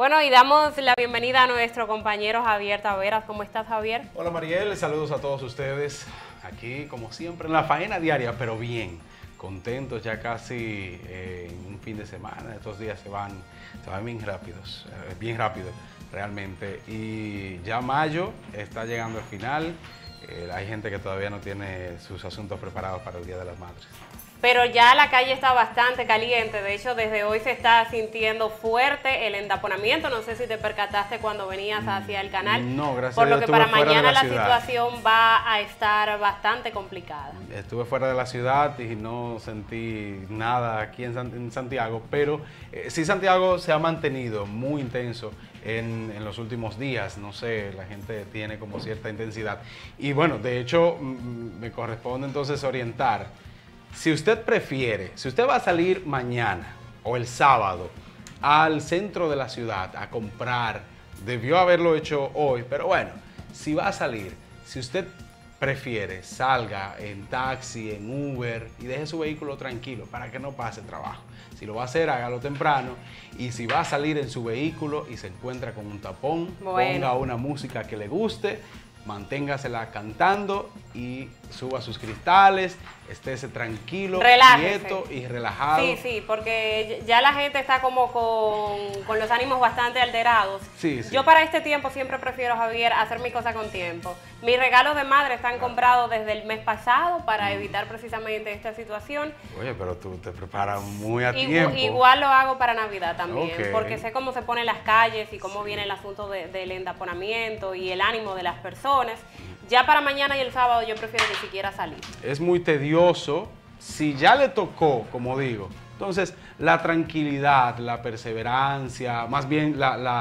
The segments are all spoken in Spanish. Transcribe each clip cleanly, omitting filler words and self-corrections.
Bueno, y damos la bienvenida a nuestro compañero Javier Taveras. ¿Cómo estás, Javier? Hola, Mariel. Saludos a todos ustedes. Aquí, como siempre, en la faena diaria, pero bien. Contentos ya casi en un fin de semana. Estos días se van bien rápidos, bien rápido realmente. Y ya mayo está llegando al final. Hay gente que todavía no tiene sus asuntos preparados para el Día de las Madres. Pero ya la calle está bastante caliente. De hecho, desde hoy se está sintiendo fuerte el entaponamiento. No sé si te percataste cuando venías hacia el canal. No, gracias por a Dios. Lo que para mañana la ciudad. Situación va a estar bastante complicada. Estuve fuera de la ciudad y no sentí nada aquí en Santiago, pero sí Santiago se ha mantenido muy intenso en los últimos días. No sé, la gente tiene como cierta intensidad. Y bueno, de hecho, me corresponde entonces orientar. Si usted prefiere, si usted va a salir mañana o el sábado al centro de la ciudad a comprar, debió haberlo hecho hoy, pero bueno, si va a salir, si usted prefiere, salga en taxi, en Uber y deje su vehículo tranquilo para que no pase trabajo. Si lo va a hacer, hágalo temprano. Y si va a salir en su vehículo y se encuentra con un tapón, ponga una música que le guste, manténgasela cantando y suba sus cristales, estése tranquilo, quieto y relajado. Sí, porque ya la gente está como con los ánimos bastante alterados. Sí. Yo para este tiempo siempre prefiero, Javier, hacer mi cosa con tiempo. Mis regalos de madre están comprados desde el mes pasado para evitar precisamente esta situación. Oye, pero tú te preparas muy a tiempo. Igual lo hago para Navidad también, porque sé cómo se ponen las calles y cómo viene el asunto del entaponamiento y el ánimo de las personas. Ya para mañana y el sábado yo prefiero ni siquiera salir. Es muy tedioso. Si ya le tocó, como digo, entonces la tranquilidad, la perseverancia, más bien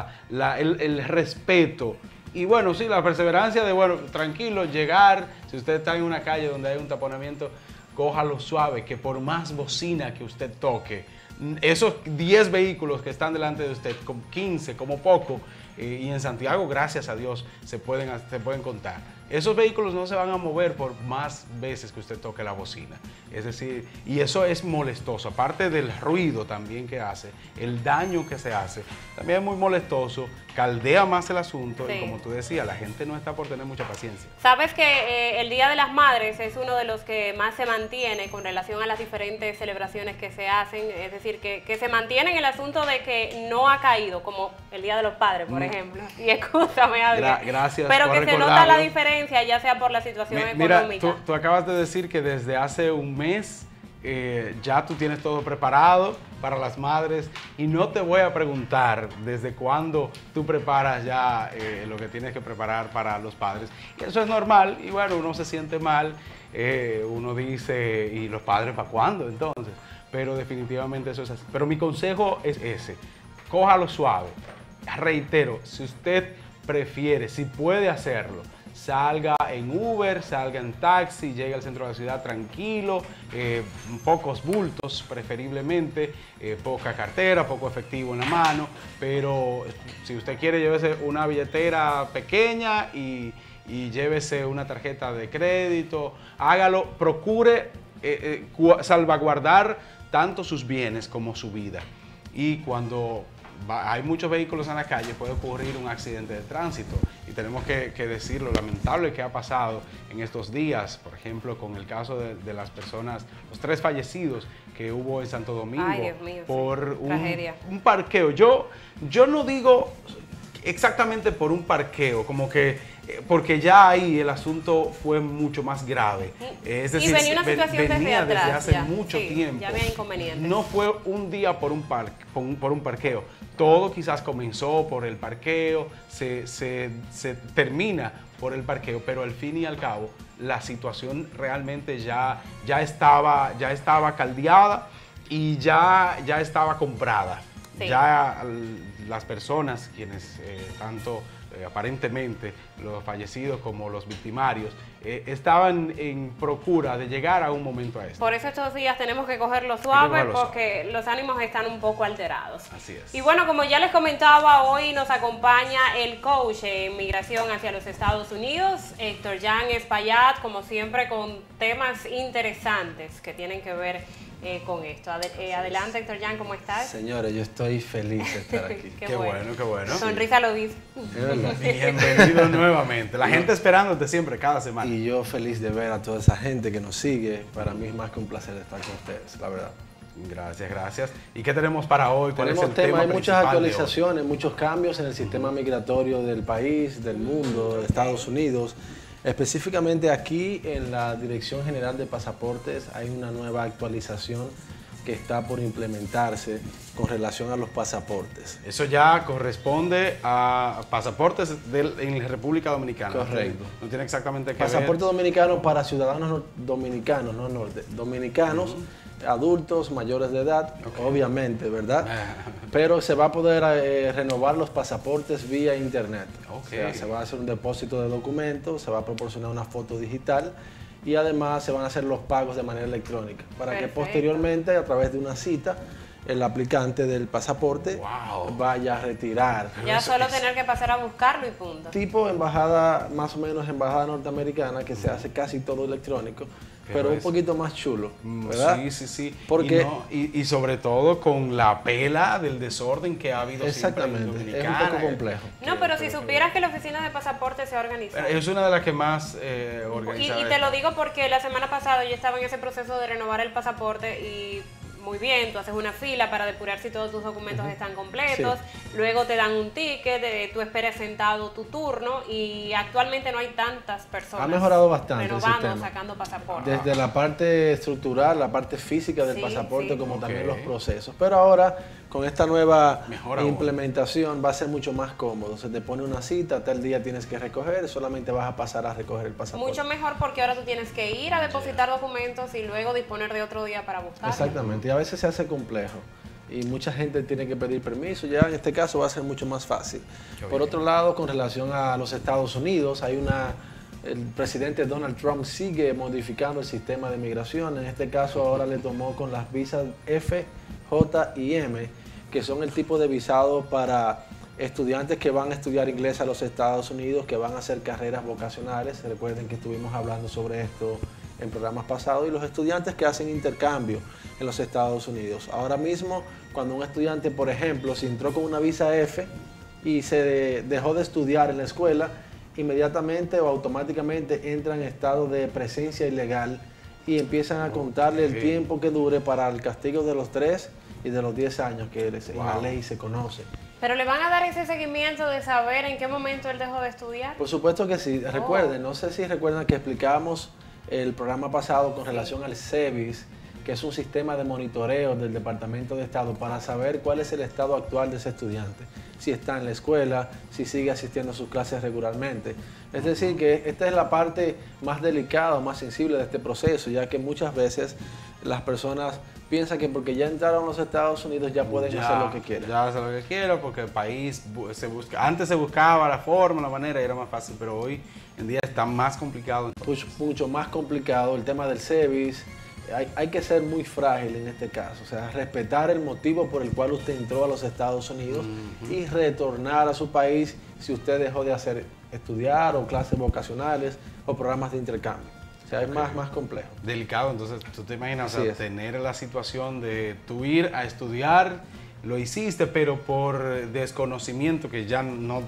el respeto. Y bueno, sí, la perseverancia de, bueno, tranquilo, llegar. Si usted está en una calle donde hay un taponamiento, cójalo suave, que por más bocina que usted toque, esos 10 vehículos que están delante de usted, con 15 como poco, y en Santiago, gracias a Dios, se pueden contar. Esos vehículos no se van a mover por más veces que usted toque la bocina. Es decir, y eso es molestoso. Aparte del ruido también que hace, el daño que se hace, también es muy molestoso, caldea más el asunto. Sí. Y como tú decías, la gente no está por tener mucha paciencia. Sabes que el Día de las Madres es uno de los que más se mantiene con relación a las diferentes celebraciones que se hacen. Es decir, que se mantiene en el asunto de que no ha caído, como el Día de los Padres, por ejemplo. Y escúchame, Adrián. Gracias pero por que recordarlo. se nota la diferencia, ya sea por la situación económica. Mira, tú acabas de decir que desde hace un mes ya tú tienes todo preparado para las madres, y no te voy a preguntar desde cuándo tú preparas ya lo que tienes que preparar para los padres. Y eso es normal, y bueno, uno se siente mal, uno dice, ¿y los padres para cuándo entonces? Pero definitivamente eso es así. Pero mi consejo es ese: cójalo suave. Reitero, si usted prefiere, si puede hacerlo, salga en Uber, salga en taxi, llegue al centro de la ciudad tranquilo, pocos bultos preferiblemente, poca cartera, poco efectivo en la mano, pero si usted quiere, llévese una billetera pequeña y llévese una tarjeta de crédito, hágalo, procure salvaguardar tanto sus bienes como su vida. Y cuando hay muchos vehículos en la calle, puede ocurrir un accidente de tránsito, y tenemos que decir lo lamentable que ha pasado en estos días, por ejemplo, con el caso de las personas, los 3 fallecidos que hubo en Santo Domingo. Ay, Dios mío, por un parqueo. Yo no digo exactamente por un parqueo, como que porque ya ahí el asunto fue mucho más grave. Es decir, venía una situación venía desde hace ya, mucho tiempo. Ya había inconvenientes. No fue un día por un parqueo. Todo quizás comenzó por el parqueo, se termina por el parqueo, pero al fin y al cabo la situación realmente ya estaba caldeada y ya estaba comprada. Sí. Ya las personas, quienes tanto aparentemente los fallecidos como los victimarios, estaban en procura de llegar a un momento a esto. Por eso estos días tenemos que cogerlo suave porque suave. los ánimos están un poco alterados. Así es. Y bueno, como ya les comentaba, hoy nos acompaña el coach en migración hacia los Estados Unidos, Héctor Jan Espaillat, como siempre con temas interesantes que tienen que ver con esto. Adelante, Héctor Jan, ¿cómo estás? Señores, yo estoy feliz de estar aquí. Qué bueno, qué bueno. Sonrisa lo dice. Bienvenido nuevamente. La gente esperándote siempre, cada semana. Y yo feliz de ver a toda esa gente que nos sigue. Para mí es más que un placer estar con ustedes, la verdad. Gracias, gracias. ¿Y qué tenemos para hoy? ¿Cuál Tenemos es el tema hay muchas principal actualizaciones, muchos cambios en el sistema migratorio del país, del mundo, de Estados Unidos. Específicamente aquí en la Dirección General de Pasaportes hay una nueva actualización que está por implementarse con relación a los pasaportes. Eso ya corresponde a pasaportes en la República Dominicana. Correcto. No tiene exactamente que Pasaporte dominicano para ciudadanos dominicanos, no dominicanos, adultos, mayores de edad, obviamente, ¿verdad? Pero se va a poder renovar los pasaportes vía internet. O sea, se va a hacer un depósito de documentos, se va a proporcionar una foto digital y además se van a hacer los pagos de manera electrónica para que posteriormente, a través de una cita, el aplicante del pasaporte vaya a retirar. Ya solo tener que pasar a buscarlo y punto. Tipo embajada, más o menos embajada norteamericana, que se hace casi todo electrónico, pero un poquito más chulo, ¿verdad? Sí, sí, sí. Porque, y sobre todo con la pela del desorden que ha habido exactamente, siempre en Dominicana. es un poco complejo. No, pero si supieras que la oficina de pasaporte se ha organizado. Es una de las que más organizada. Y te lo digo porque la semana pasada yo estaba en ese proceso de renovar el pasaporte y muy bien, tú haces una fila para depurar si todos tus documentos están completos, luego te dan un ticket, tú esperas sentado tu turno y actualmente no hay tantas personas ha mejorado bastante renovando, el sistema, sacando pasaportes. desde la parte estructural, la parte física del pasaporte, como también los procesos. Pero ahora, con esta nueva implementación, va a ser mucho más cómodo. Se te pone una cita, tal día tienes que recoger, solamente vas a pasar a recoger el pasaporte. Mucho mejor porque ahora tú tienes que ir a depositar documentos y luego disponer de otro día para buscarlos. Exactamente, y a veces se hace complejo y mucha gente tiene que pedir permiso. Ya en este caso va a ser mucho más fácil. Por otro lado, con relación a los Estados Unidos, el presidente Donald Trump sigue modificando el sistema de migración. En este caso ahora le tomó con las visas F, J y M, que son el tipo de visado para estudiantes que van a estudiar inglés a los Estados Unidos, que van a hacer carreras vocacionales. Recuerden que estuvimos hablando sobre esto en programas pasados, y los estudiantes que hacen intercambio en los Estados Unidos. Ahora mismo, cuando un estudiante, por ejemplo, si entró con una visa F y se dejó de estudiar en la escuela, inmediatamente o automáticamente entra en estado de presencia ilegal y empiezan a contarle el tiempo que dure para el castigo de los 3 y de los 10 años que en la ley se conoce. ¿Pero le van a dar ese seguimiento de saber en qué momento él dejó de estudiar? Por supuesto que sí. Recuerden, no sé si recuerdan que explicamos el programa pasado con relación al SEVIS, que es un sistema de monitoreo del Departamento de Estado para saber cuál es el estado actual de ese estudiante, si está en la escuela, si sigue asistiendo a sus clases regularmente. Es decir, que esta es la parte más delicada o más sensible de este proceso, ya que muchas veces las personas piensan que porque ya entraron a los Estados Unidos ya pueden hacer lo que quieran. Ya hacer lo que quieran porque el país antes se buscaba la forma, la manera y era más fácil, pero hoy en día está más complicado. Mucho más complicado el tema del SEVIS. Hay que ser muy frágil en este caso, o sea, respetar el motivo por el cual usted entró a los Estados Unidos y retornar a su país si usted dejó de estudiar o clases vocacionales o programas de intercambio. O sea, es más complejo. Delicado, entonces, tú te imaginas, o sea, tener la situación de tú ir a estudiar, lo hiciste, pero por desconocimiento, que ya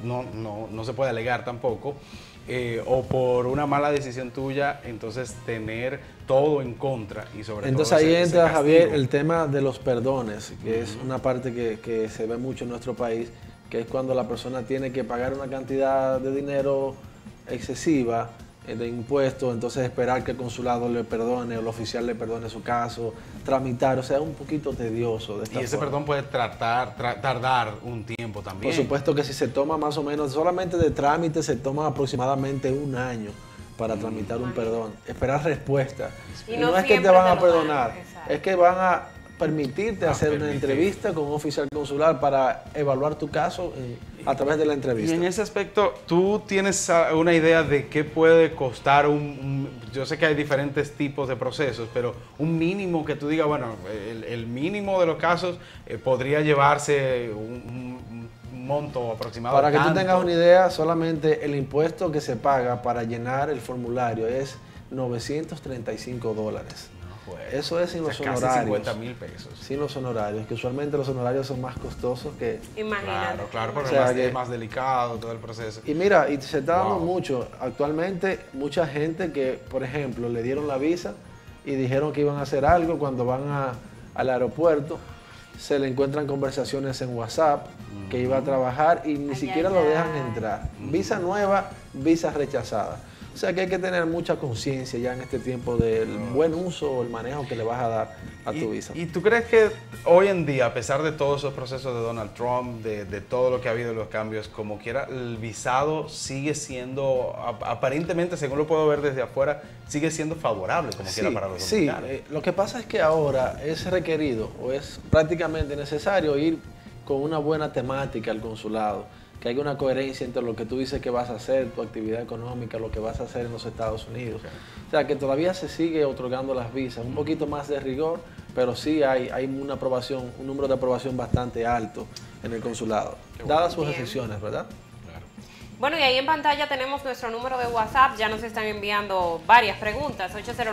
no se puede alegar tampoco, o por una mala decisión tuya, entonces tener todo en contra y sobre entonces todo ahí entra, Javier, el tema de los perdones, que es una parte que se ve mucho en nuestro país, que es cuando la persona tiene que pagar una cantidad de dinero excesiva de impuestos, entonces esperar que el consulado le perdone o el oficial le perdone su caso, tramitar, o sea, es un poquito tedioso. Y ese perdón puede tardar un tiempo también. Por supuesto que si se toma más o menos, solamente de trámite se toma aproximadamente 1 año para tramitar un perdón, esperar respuesta. Y no es que te van a perdonar, es que van a permitirte hacer una entrevista con un oficial consular para evaluar tu caso a través de la Y entrevista. en ese aspecto, ¿tú tienes una idea de qué puede costar yo sé que hay diferentes tipos de procesos, pero un mínimo que tú digas, bueno, el mínimo de los casos podría llevarse un monto aproximado? Para que tanto? tú tengas una idea, solamente el impuesto que se paga para llenar el formulario es $935. Eso es sin los casi honorarios. 50.000 pesos. Sin los honorarios, que usualmente los honorarios son más costosos que... Imagínate. Claro, porque O sea es que- más delicado todo el proceso. Y mira, y se está dando Wow. mucho. Actualmente, mucha gente que, por ejemplo, le dieron la visa y dijeron que iban a hacer algo cuando van al aeropuerto, se le encuentran conversaciones en WhatsApp que iba a trabajar y ni siquiera lo dejan entrar. Visa nueva, visa rechazada. O sea que hay que tener mucha conciencia ya en este tiempo del buen uso o el manejo que le vas a dar a tu visa. ¿Y tú crees que hoy en día, a pesar de todos esos procesos de Donald Trump, de todo lo que ha habido, los cambios, como quiera, el visado sigue siendo, aparentemente, según lo puedo ver desde afuera, sigue siendo favorable como quiera para los Sí, dominicanos? lo que pasa es que ahora es requerido o es prácticamente necesario ir con una buena temática al consulado, que haya una coherencia entre lo que tú dices que vas a hacer, tu actividad económica, lo que vas a hacer en los Estados Unidos. O sea, que todavía se sigue otorgando las visas, un poquito más de rigor, pero sí hay una aprobación, un número de aprobación bastante alto en el consulado, dadas sus Bien. excepciones, ¿verdad? Bueno, y ahí en pantalla tenemos nuestro número de WhatsApp. Ya nos están enviando varias preguntas.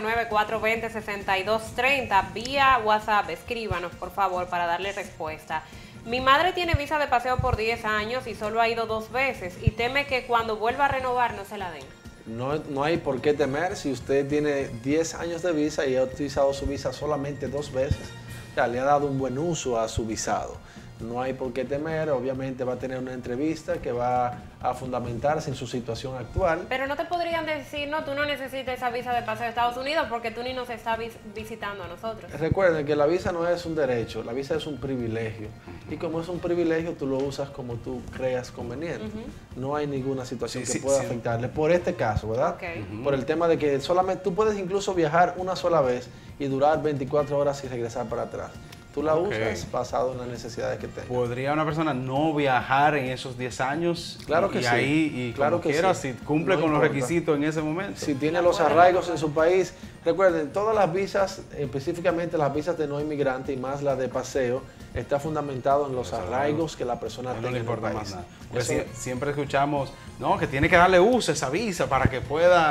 809-420-6230. Vía WhatsApp, escríbanos, por favor, para darle respuesta. Mi madre tiene visa de paseo por 10 años y solo ha ido 2 veces y teme que cuando vuelva a renovar no se la den. No hay por qué temer si usted tiene 10 años de visa y ha utilizado su visa solamente 2 veces. Ya le ha dado un buen uso a su visado. No hay por qué temer, obviamente va a tener una entrevista que va a fundamentarse en su situación actual. Pero no te podrían decir, no, tú no necesitas esa visa de paseo a Estados Unidos porque tú ni nos estás visitando a nosotros. Recuerden que la visa no es un derecho, la visa es un privilegio. Y como es un privilegio, tú lo usas como tú creas conveniente. No hay ninguna situación que pueda afectarle. Por este caso, ¿verdad? Ok. Por el tema de que solamente tú puedes incluso viajar una sola vez y durar 24 horas y regresar para atrás. Tú la usas basado en las necesidades que tengas. ¿Podría una persona no viajar en esos 10 años? Claro que y sí. ahí, y Claro como que quiera, sí. si cumple No con los importa. requisitos en ese momento? Si tiene los arraigos en su país, recuerden, todas las visas, específicamente las visas de no inmigrante y más la de paseo, está fundamentado en los arraigos que la persona No tenga le en el importa país. más nada. Porque Eso- siempre escuchamos, no, que tiene que darle uso a esa visa para que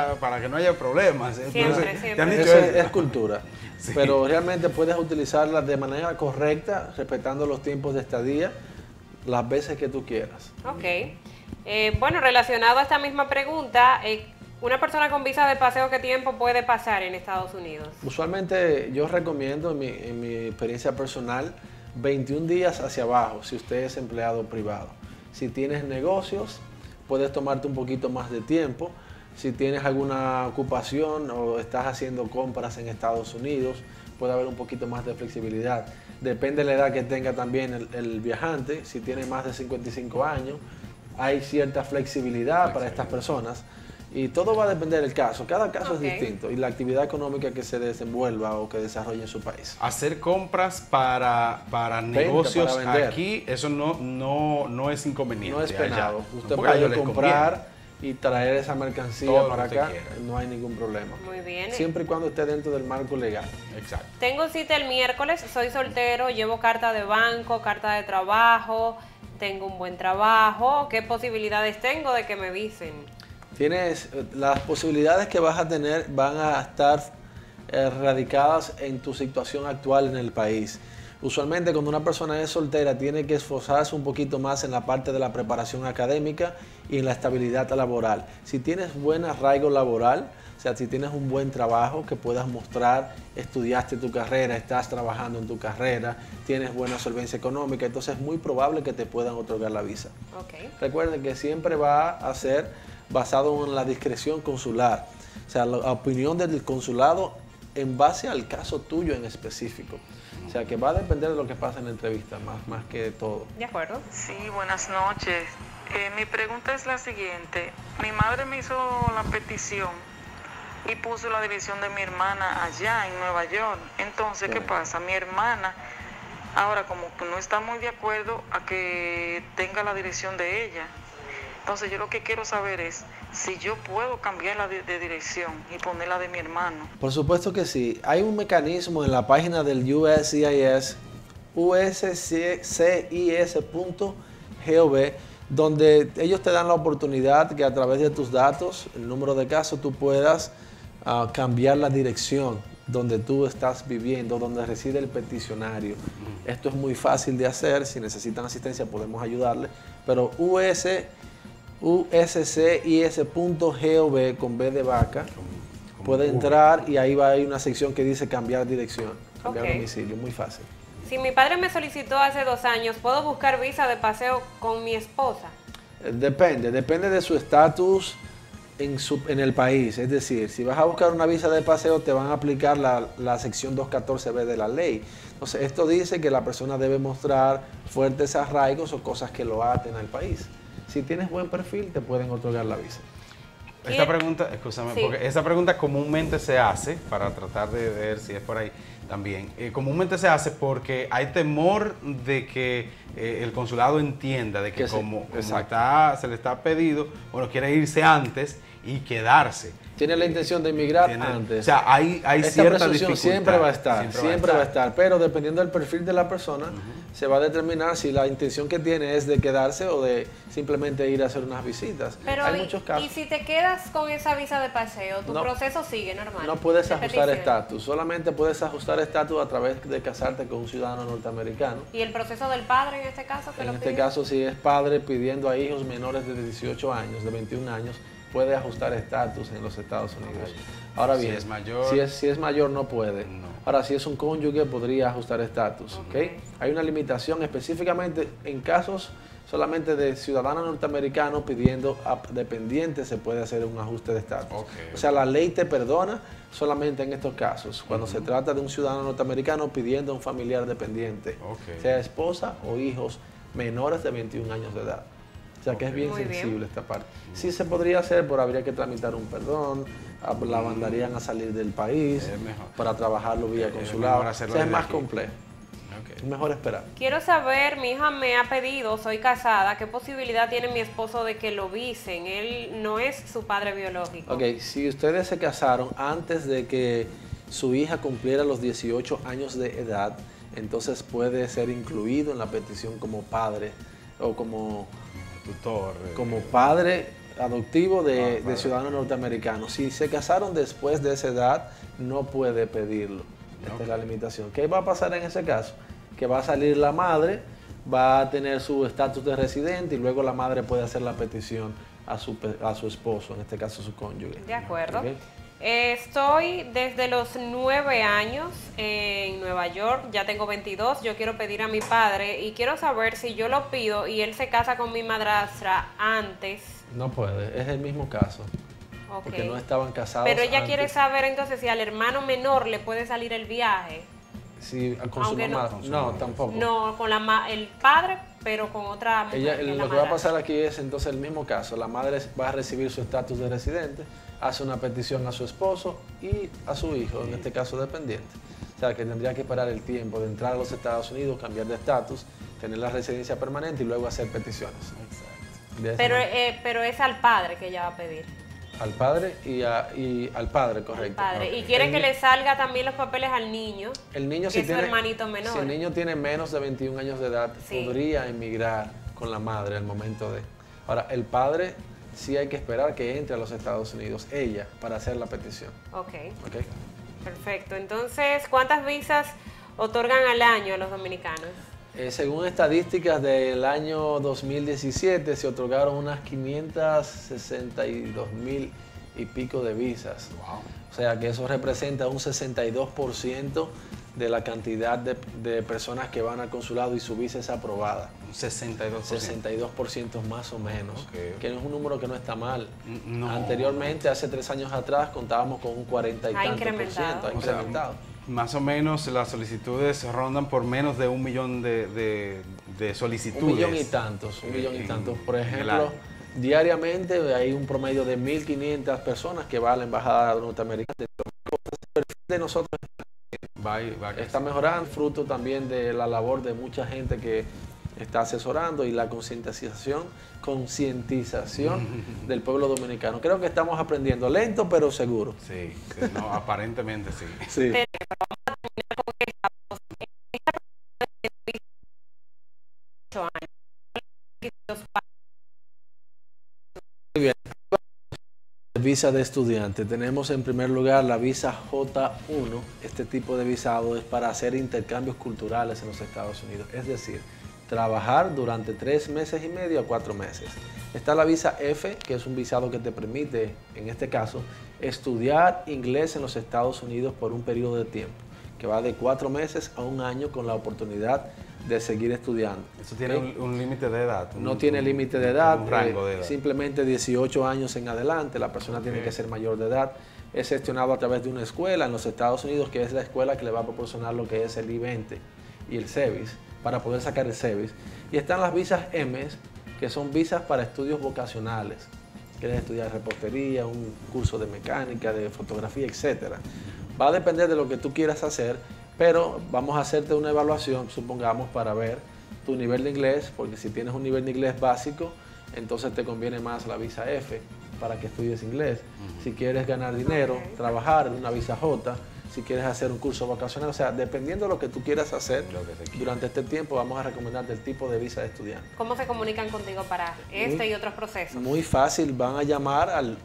no haya problemas. Siempre. ¿te han dicho Eso eso? es cultura. Sí. Pero realmente puedes utilizarla de manera correcta, respetando los tiempos de estadía, las veces que tú quieras. Ok. Bueno, relacionado a esta misma pregunta, una persona con visa de paseo, ¿qué tiempo puede pasar en Estados Unidos? Usualmente yo recomiendo, en mi experiencia personal, 21 días hacia abajo, si usted es empleado privado. Si tienes negocios, puedes tomarte un poquito más de tiempo. Si tienes alguna ocupación o estás haciendo compras en Estados Unidos, puede haber un poquito más de flexibilidad. Depende de la edad que tenga también el viajante. Si tiene más de 55 años, hay cierta flexibilidad para estas personas. Y todo va a depender del caso. Cada caso Ok. es distinto. Y la actividad económica que se desenvuelva o que desarrolle en su país. Hacer compras para negocios para vender. aquí, eso no es inconveniente. No es penado. allá. Usted Porque a ellos puede les comprar y traer esa mercancía Todo lo para que acá. usted quiera. No hay ningún problema. Muy bien. Siempre y cuando esté dentro del marco legal. conviene. Exacto. Tengo cita el miércoles, soy soltero, llevo carta de banco, carta de trabajo, tengo un buen trabajo. ¿Qué posibilidades tengo de que me visen? Tienes las posibilidades que vas a tener van a estar radicadas en tu situación actual en el país. Usualmente cuando una persona es soltera tiene que esforzarse un poquito más en la parte de la preparación académica y en la estabilidad laboral. Si tienes buen arraigo laboral, o sea, si tienes un buen trabajo que puedas mostrar, estudiaste tu carrera, estás trabajando en tu carrera, tienes buena solvencia económica, entonces es muy probable que te puedan otorgar la visa. Ok. Recuerden que siempre va a ser basado en la discreción consular, o sea, la opinión del consulado en base al caso tuyo en específico. O sea, que va a depender de lo que pasa en la entrevista, más que todo. ¿De acuerdo? Sí, buenas noches. Mi pregunta es la siguiente. Mi madre me hizo la petición y puso la dirección de mi hermana allá en Nueva York. Entonces, ¿qué pasa? Mi hermana Ahora, como que no está muy de acuerdo a que tenga la dirección de ella. Entonces yo lo que quiero saber es si yo puedo cambiarla de dirección y ponerla de mi hermano. Por supuesto que sí. Hay un mecanismo en la página del USCIS, uscis.gov, donde ellos te dan la oportunidad que a través de tus datos, el número de casos, tú puedas cambiar la dirección donde tú estás viviendo, donde reside el peticionario. Esto es muy fácil de hacer. Si necesitan asistencia podemos ayudarle, pero uscis.gov con B de vaca, puede entrar y ahí va a haber una sección que dice cambiar dirección, cambiar domicilio, muy fácil. Si mi padre me solicitó hace 2 años, ¿puedo buscar visa de paseo con mi esposa? Depende de su estatus en el país. Es decir, si vas a buscar una visa de paseo, te van a aplicar la sección 214B de la ley. Entonces, esto dice que la persona debe mostrar fuertes arraigos o cosas que lo aten al país. Si tienes buen perfil, te pueden otorgar la visa. Esta pregunta, escúchame, porque esa pregunta comúnmente se hace, para tratar de ver si es por ahí también, comúnmente se hace porque hay temor de que el consulado entienda de que como se le está pedido, bueno, quiere irse antes y quedarse. Tiene la intención de emigrar antes. O sea, hay cierta dificultad. Siempre va a estar, pero dependiendo del perfil de la persona, se va a determinar si la intención que tiene es de quedarse o de simplemente ir a hacer unas visitas. Pero hay muchos casos. Y si te quedas con esa visa de paseo, tu proceso sigue normal. No puedes ajustar estatus, solamente puedes ajustar estatus a través de casarte con un ciudadano norteamericano. ¿Y el proceso del padre en este caso? En este caso, si es padre pidiendo a hijos menores de 18 años, de 21 años, puede ajustar estatus en los Estados Unidos. Ahora bien, si es mayor no puede. No. Ahora, si es un cónyuge, podría ajustar estatus. ¿Okay? Hay una limitación específicamente en casos solamente de ciudadanos norteamericanos pidiendo a dependientes se puede hacer un ajuste de estatus. O sea, la ley te perdona solamente en estos casos, cuando se trata de un ciudadano norteamericano pidiendo a un familiar dependiente, sea esposa o hijos menores de 21 años de edad. O sea que es bien sensible esta parte. Sí se podría hacer, pero habría que tramitar un perdón, la mandarían a salir del país para trabajarlo vía consulado. O sea, es más complejo. Es mejor esperar. Quiero saber, mi hija me ha pedido, soy casada, ¿qué posibilidad tiene mi esposo de que lo visen? Él no es su padre biológico. Ok, si ustedes se casaron antes de que su hija cumpliera los 18 años de edad, entonces puede ser incluido en la petición como padre o como tutor, como padre adoptivo de ciudadanos norteamericanos. Si se casaron después de esa edad, no puede pedirlo. Esta es la limitación. ¿Qué va a pasar en ese caso? Que va a salir la madre, va a tener su estatus de residente y luego la madre puede hacer la petición a su esposo, en este caso su cónyuge. De acuerdo. Estoy desde los 9 años en Nueva York, ya tengo 22, yo quiero pedir a mi padre y quiero saber si yo lo pido y él se casa con mi madrastra antes. No puede, es el mismo caso, porque no estaban casados. Pero ella antes. Quiere saber entonces si al hermano menor le puede salir el viaje. Sí, con su mamá. No, tampoco. No, con el padre, pero con otra mujer. Lo que va a pasar aquí es entonces el mismo caso. La madre va a recibir su estatus de residente, hace una petición a su esposo y a su hijo, en este caso dependiente. O sea, que tendría que esperar el tiempo de entrar a los Estados Unidos, cambiar de estatus, tener la residencia permanente y luego hacer peticiones. Pero es al padre que ella va a pedir. Al padre y al padre, correcto. Al padre. Y quiere que le salga también los papeles al niño. El niño, que es su hermanito menor. Si el niño tiene menos de 21 años de edad, podría emigrar con la madre al momento de. Ahora, el padre sí hay que esperar que entre a los Estados Unidos, ella, para hacer la petición. Ok. Perfecto. Entonces, ¿cuántas visas otorgan al año a los dominicanos? Según estadísticas del año 2017, se otorgaron unas 562,000 y pico de visas. Wow. O sea que eso representa un 62% de la cantidad de personas que van al consulado y su visa es aprobada. Un 62%. 62% más o menos, que es un número que no está mal. No. Anteriormente, hace 3 años atrás, contábamos con un 40 y tanto por ciento. Ha incrementado. Más o menos las solicitudes rondan por menos de 1 millón de solicitudes. 1 millón y tantos, 1 millón y tantos. Por ejemplo, diariamente hay un promedio de 1.500 personas que va a la embajada norteamericana. El perfil de nosotros está mejorando, fruto también de la labor de mucha gente que está asesorando y la concientización del pueblo dominicano. Creo que estamos aprendiendo, lento pero seguro. Sí, no, aparentemente sí. Sí. Muy bien. Visa de estudiante. Tenemos en primer lugar la visa J1. Este tipo de visado es para hacer intercambios culturales en los Estados Unidos. Es decir, trabajar durante 3 meses y medio a 4 meses. Está la visa F, que es un visado que te permite, en este caso, estudiar inglés en los Estados Unidos por un periodo de tiempo, que va de 4 meses a 1 año con la oportunidad de seguir estudiando. ¿Eso tiene un límite de edad? No tiene límite de edad, un rango de edad. Simplemente 18 años en adelante, la persona tiene que ser mayor de edad. Es gestionado a través de una escuela en los Estados Unidos, que es la escuela que le va a proporcionar lo que es el I-20 y el SEVIS, para poder sacar el SEVIS. Y están las visas M, que son visas para estudios vocacionales. Quieres estudiar repostería, un curso de mecánica, de fotografía, etc. Va a depender de lo que tú quieras hacer, pero vamos a hacerte una evaluación, supongamos, para ver tu nivel de inglés, porque si tienes un nivel de inglés básico, entonces te conviene más la visa F para que estudies inglés. Si quieres ganar dinero, trabajar en una visa J, si quieres hacer un curso vocacional, o sea, dependiendo de lo que tú quieras hacer durante este tiempo, vamos a recomendarte el tipo de visa de estudiante. ¿Cómo se comunican contigo para este y otros procesos? Muy fácil, van a llamar al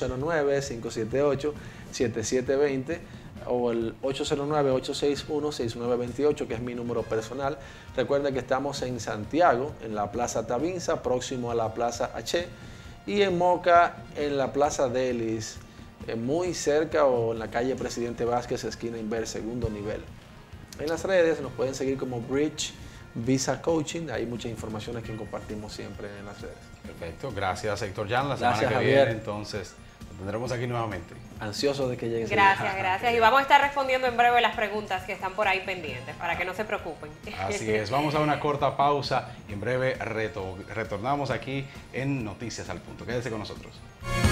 809-578-7720 o el 809-861-6928, que es mi número personal. Recuerda que estamos en Santiago, en la Plaza Tavinza, próximo a la Plaza H, y en Moca, en la Plaza Delis, muy cerca, o en la calle Presidente Vázquez, esquina Inver, segundo nivel. En las redes nos pueden seguir como Bridge Visa Coaching, hay muchas informaciones que compartimos siempre en las redes. Perfecto, gracias Héctor Jan. La Gracias, semana que Javier. viene entonces lo tendremos aquí nuevamente. Ansioso de que llegue. Gracias, gracias. Y vamos a estar respondiendo en breve las preguntas que están por ahí pendientes, para que no se preocupen. Así es, vamos a una corta pausa y en breve retornamos aquí en Noticias al Punto. Quédese con nosotros.